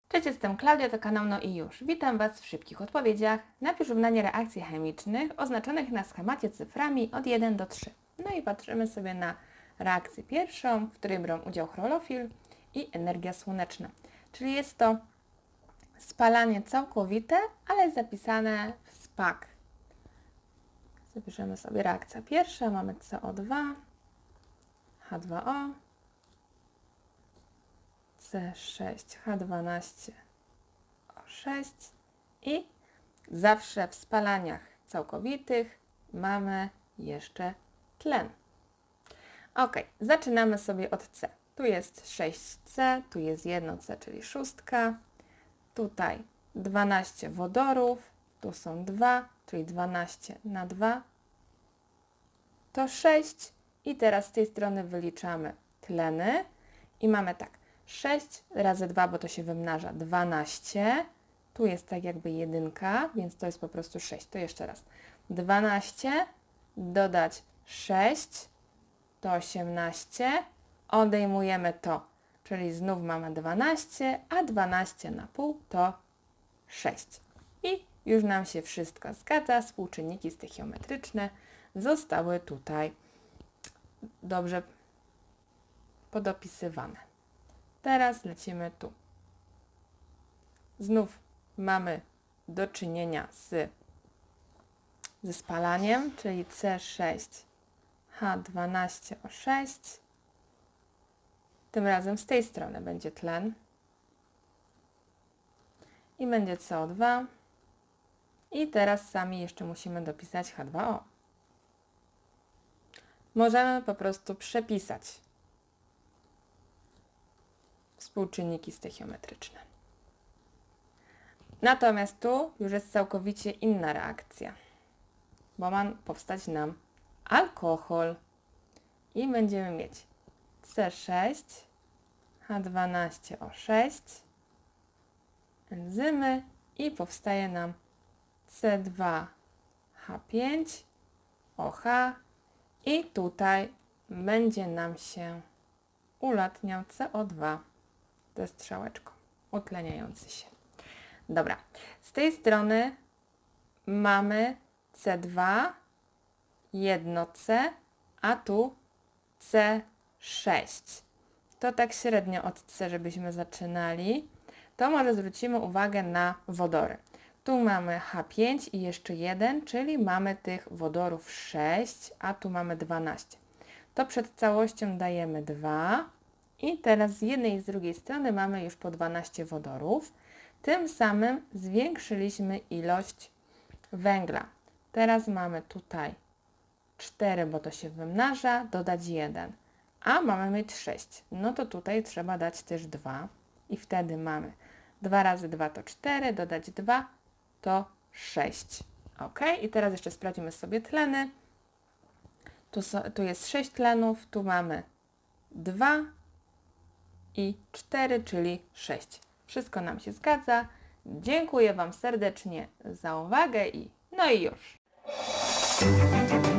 Cześć, jestem Klaudia, to kanał No i już. Witam Was w szybkich odpowiedziach na wyrównanie reakcji chemicznych oznaczonych na schemacie cyframi od 1 do 3. No i patrzymy sobie na reakcję pierwszą, w której biorą udział chlorofil i energia słoneczna. Czyli jest to spalanie całkowite, ale zapisane w SPAK. Zapiszemy sobie reakcja pierwsza, mamy CO2, H2O, C6H12O6 i zawsze w spalaniach całkowitych mamy jeszcze tlen. Ok, zaczynamy sobie od C. Tu jest 6C, tu jest 1C, czyli szóstka. Tutaj 12 wodorów, tu są 2, czyli 12 na 2 to 6 i teraz z tej strony wyliczamy tleny i mamy tak, 6 razy 2, bo to się wymnaża, 12, tu jest tak jakby jedynka, więc to jest po prostu 6, to jeszcze raz, 12 dodać 6 to 18, odejmujemy to, czyli znów mamy 12, a 12 na pół to 6 i już nam się wszystko zgadza, współczynniki stoichiometryczne zostały tutaj dobrze podopisywane. Teraz lecimy tu. Znów mamy do czynienia ze spalaniem, czyli C6H12O6. Tym razem z tej strony będzie tlen i będzie CO2. I teraz sami jeszcze musimy dopisać H2O. Możemy po prostu przepisać współczynniki stoichiometryczne. Natomiast tu już jest całkowicie inna reakcja, bo ma powstać nam alkohol i będziemy mieć C6H12O6, enzymy i powstaje nam C2H5OH i tutaj będzie nam się ulatniał CO2 ze strzałeczką, utleniający się. Dobra, z tej strony mamy C2, 1C, a tu C6. To tak średnio od C, żebyśmy zaczynali. To może zwrócimy uwagę na wodory. Tu mamy H5 i jeszcze 1, czyli mamy tych wodorów 6, a tu mamy 12. To przed całością dajemy 2 i teraz z jednej i z drugiej strony mamy już po 12 wodorów. Tym samym zwiększyliśmy ilość węgla. Teraz mamy tutaj 4, bo to się wymnaża, dodać 1, a mamy mieć 6. No to tutaj trzeba dać też 2 i wtedy mamy 2 razy 2 to 4, dodać 2 to 6. Ok, i teraz jeszcze sprawdzimy sobie tleny. Tu jest 6 tlenów, tu mamy 2 i 4, czyli 6. Wszystko nam się zgadza. Dziękuję Wam serdecznie za uwagę i no i już.